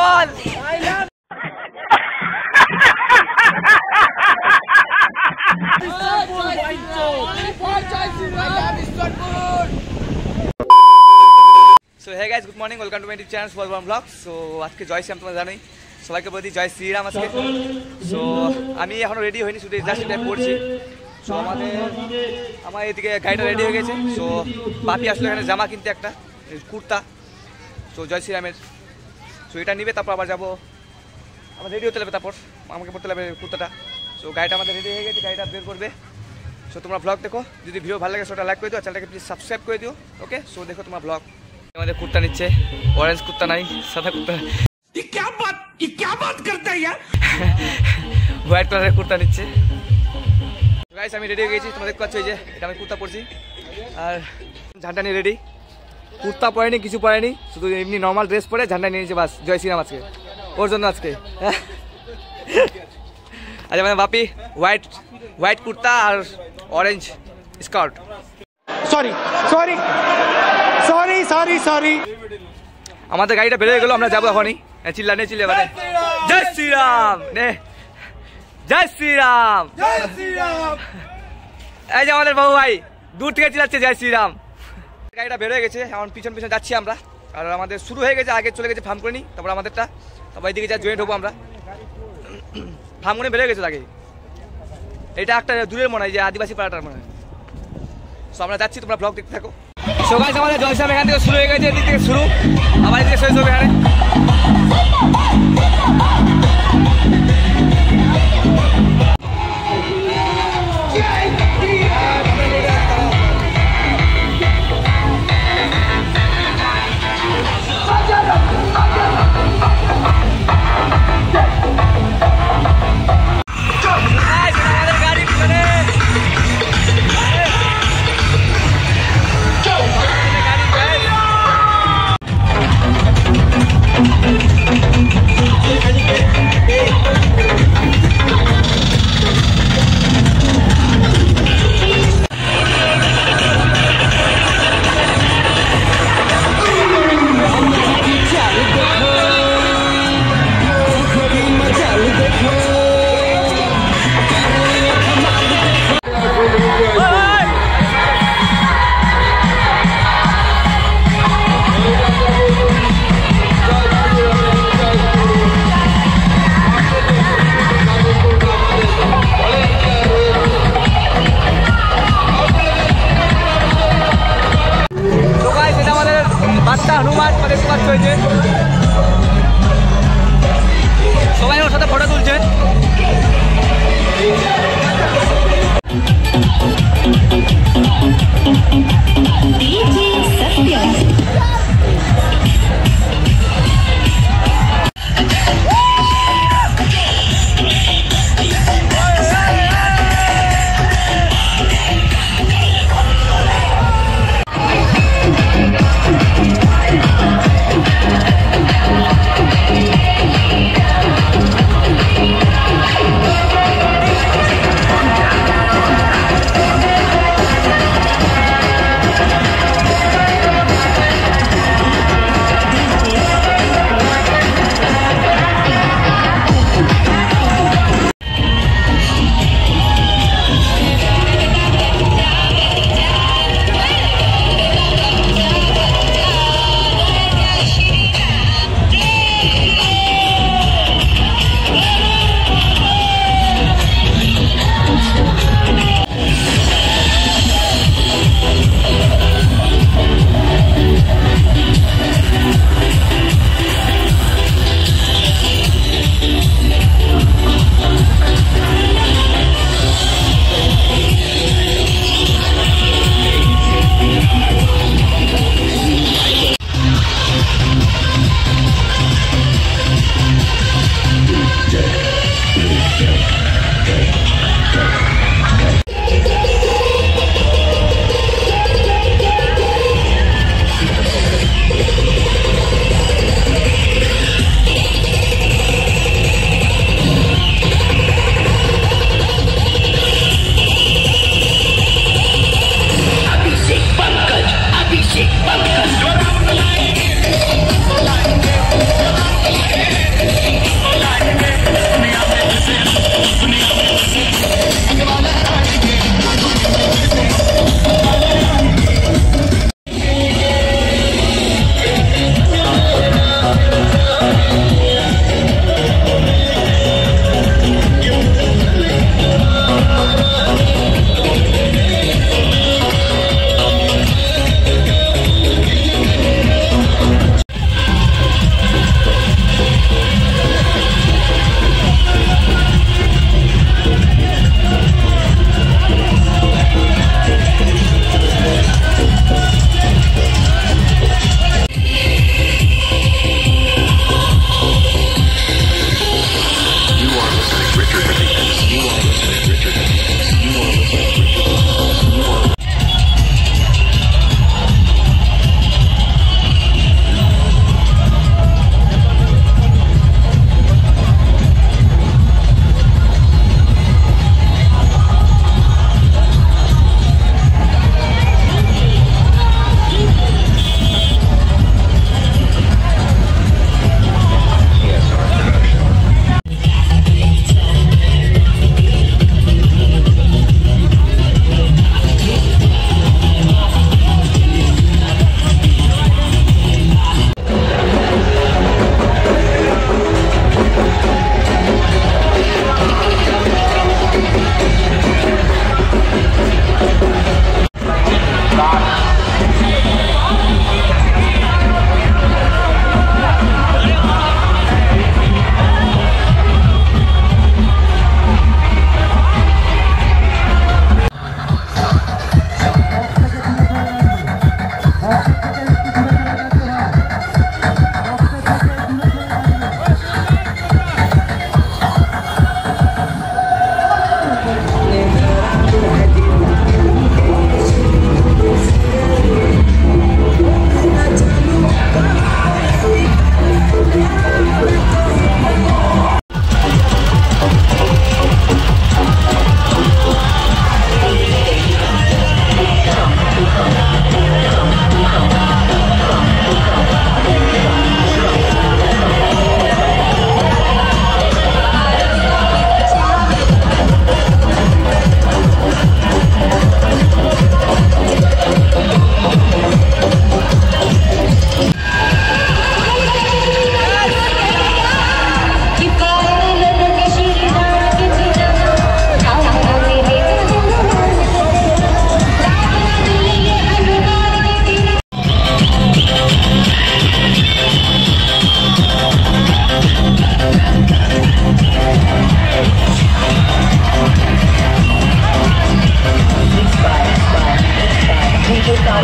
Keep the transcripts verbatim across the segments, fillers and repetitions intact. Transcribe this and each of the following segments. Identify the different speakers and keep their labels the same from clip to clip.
Speaker 1: बोल। So hey guys, good morning, welcome to my channel Bolbam blog. So আজকে জয় শ্রীরাম, তোমরা জানোই, সবাইকে বলি জয় শ্রীরাম আজকে। সো আমি এখনো রেডি হইনি, শুধু জাস্ট টাইম পড়ছি। সো আমাদের আমার এদিকে গাড়িটা রেডি হয়ে গেছে। সো বাপি আসলে এখানে জামা কিনতে, একটা কুর্তা, সো জয় শ্রীরামের। সো এটা নিবে, তারপর আবার যাবো, আমার রেডি হতে লাগবে, তারপর আমাকে পড়তে লাগবে কুর্তাটা। সো গাড়িটা আমাদের রেডি হয়ে গেছে, গাড়িটা বের করবে। সো তোমরা ব্লগ দেখো, যদি ভিডিও ভালো লাগে সেটা লাইক করে দিও, চ্যানেলটাকে প্লিজ সাবস্ক্রাইব করে দিও। ওকে, সো দেখো তোমার ব্লগ। আমাদের কুর্তা নিচ্ছে, অরেঞ্জ কুর্তা নাই, সাদা কুর্তা। ये क्या बात ये क्या बात करता है यार, হোয়াইট কালারের কুর্তা নিচ্ছে। গাইস আমি রেডি হয়ে গেছি, তোমরা দেখতে পাচ্ছ এই যে এটা আমি কুর্তা পরছি, আর ঝান্ডা নিয়ে রেডি। কুর্তা পরেনি, কিছু পরেনি, শুধু এমনি নর্মাল ড্রেস পরে ঝান্ডা নিয়ে নিয়েছে, বাস জয় শ্রীরাম আজকে, ওর জন্য আজকে। আচ্ছা মানে বাপি হোয়াইট হোয়াইট কুর্তা আর orange skirt.
Speaker 2: Sorry sorry sorry sorry sorry
Speaker 1: আমাদের গাড়িটা বেরিয়ে গেল, আমরা যাবো এখনই। চিল্লা নে চিল্লা মানে জয় শ্রীরাম নে, জয় শ্রীরাম, জয় শ্রীরাম। এই যে আমাদের বাবু ভাই দূর থেকে চিল্লাচ্ছে জয় শ্রীরাম। গাড়িটা বেরোয় গেছে, এখন পিছন পিছন যাচ্ছি আমরা। আর আমাদের শুরু হয়ে গেছে, আগে চলে গেছে ফার্ম করে নি, তারপর আমাদেরটা, তারপর এইদিকে যা জয়েন্ট হবো আমরা। ফার্ম করে বেরোয় গেছে আগে, এটা একটা দূরের মনে হয়, যে আদিবাসী পাড়াটার মনে হয়। সো আমরা যাচ্ছি, তোমরা ব্লগ দেখতে থাকো। সকাল আমাদের জয় শ্রীরাম এখান থেকে শুরু হয়ে গেছে, এদিক থেকে শুরু, আমার এদিকে শেষ হবে এখানে। হনুমান দেখতে পাচ্ছ, হয়েছে সবাই ওর সাথে ফটো তুলছে।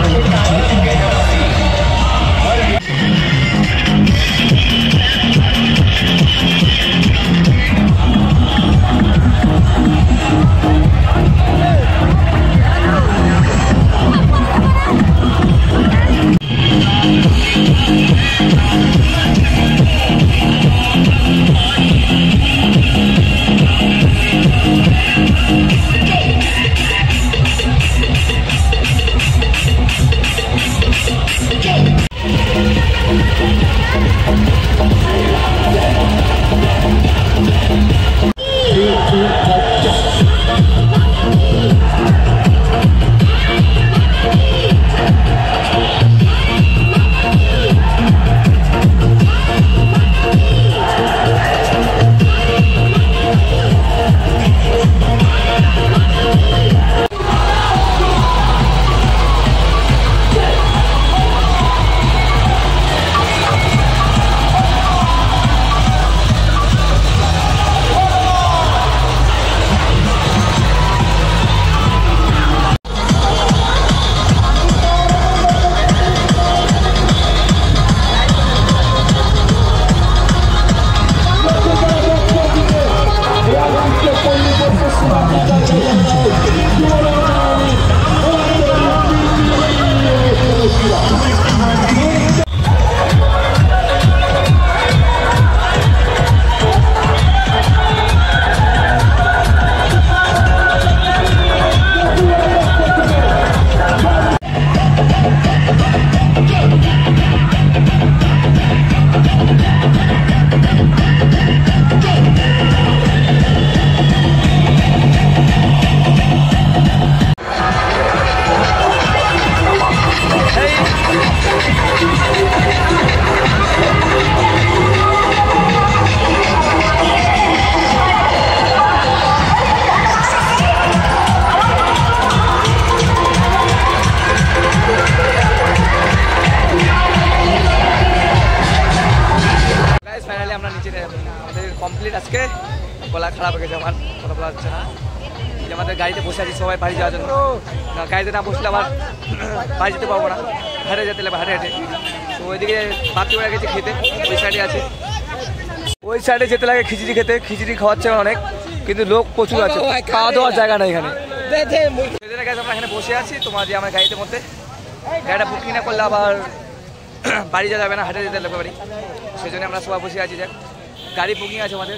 Speaker 1: কমপ্লিট আজকে গলা খারাপ হয়ে গেছে আমার কথা বলা হচ্ছে না যে আমাদের গাড়িতে বসে আছি সবাই বাড়ি যাওয়ার জন্য গাড়িতে না বসলে আবার বাড়ি যেতে পারবো না হেঁটে যেতে লাগবে হেঁটে হেঁটে তো ওইদিকে বাকি বেড়া গেছে খেতে ওই সাইডে আছে ওই সাইডে যেতে লাগে খিচুড়ি খেতে খিচুড়ি খাওয়াচ্ছে অনেক কিন্তু লোক প্রচুর আছে খাওয়া দাওয়ার জায়গা নেই এখানে সেদিনে গেছে আমরা এখানে বসে আছি তোমার যে আমার গাড়িতে মধ্যে গাড়িটা বুকিং না করলে আবার বাড়ি যাওয়া যাবে না হেঁটে যেতে লাগবে বাড়ি সেই জন্য আমরা সবাই বসে আছি দেখ গাড়ি বুকিং আছে আমাদের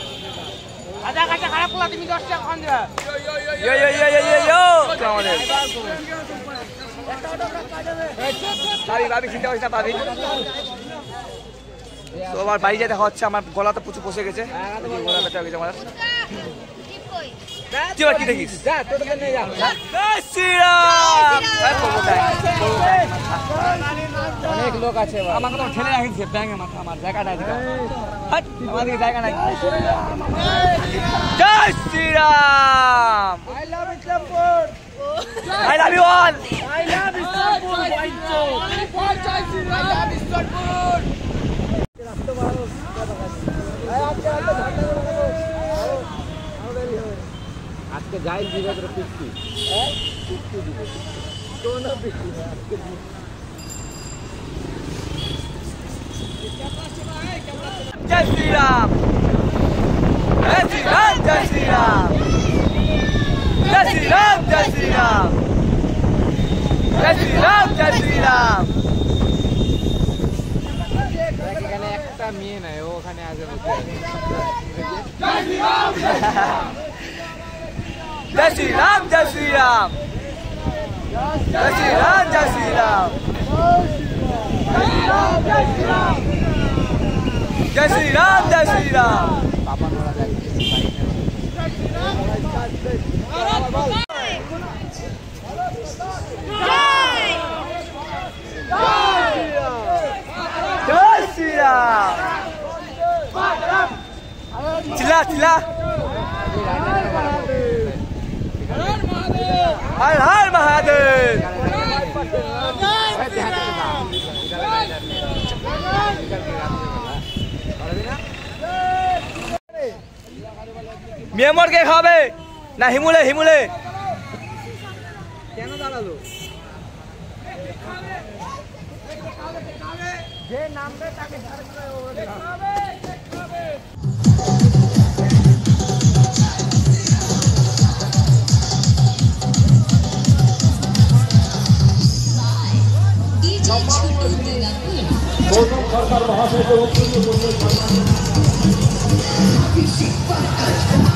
Speaker 1: তো আমার বাড়ি যেতে হচ্ছে আমার গলা তো প্রচুর বসে গেছে গলা ব্যথা হয়ে গেছে আমার কি দেখিস অনেক লোক আছে আমাকে তো ঠেলে রাখিস ব্যাঙে মাথা আমার জায়গা নাই আমাদের জায়গা নাই জয় Shriram I love you all I love Istanbul Joy Shriram I love Istanbul আজকে যাই দিবে তোর পিস্তি হ্যাঁ পিস্তি দিবে তো না পিস্তি আজকে জয় শ্রীরাম জয় শ্রীরাম জয় শ্রীরাম জয় শ্রীরাম জয় শ্রীরাম জয় শ্রীরাম জয় শ্রীরাম এখানে একটা মেয়ে নাই ও ওখানে আসবে জয় শ্রীরাম জয় শ্রীরাম জয় শ্রীরাম জয় শ্রীরাম জয় শ্রীরাম জয় শ্রীরাম জয় শ্রীরাম চিল্লা চিল্লা हर हर महादेव মেমর কে খাবে না হিমুলে হিমুলে কেন দাঁড়ালো
Speaker 3: সরকার মহাশয়